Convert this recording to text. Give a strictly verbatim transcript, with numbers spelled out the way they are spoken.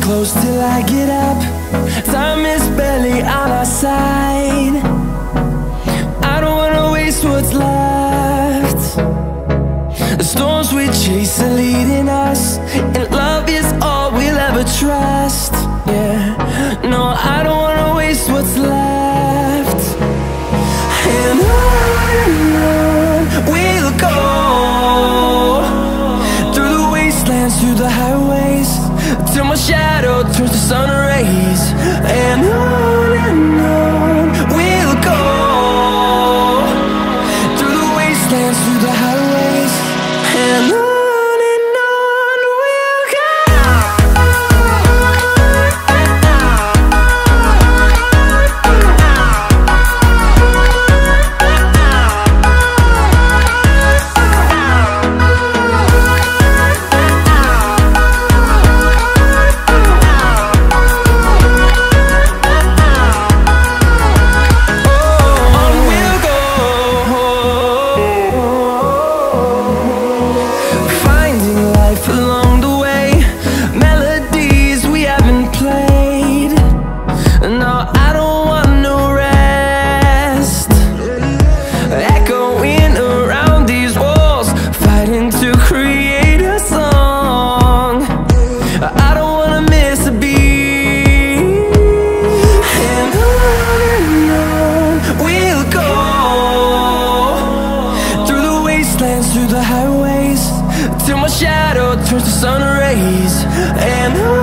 close till I get up. Time is barely on our side. I don't wanna waste what's left. The storms we chase are leading us, and love is all we'll ever trust. Yeah, no, I don't wanna waste what's left. And on and on we'll go, through the wastelands, through the highways, till my shadow turns to sun rays. And on and on we'll go, through the wastelands, through the highways, and on. Through the highways, till my shadow turns to sun rays. And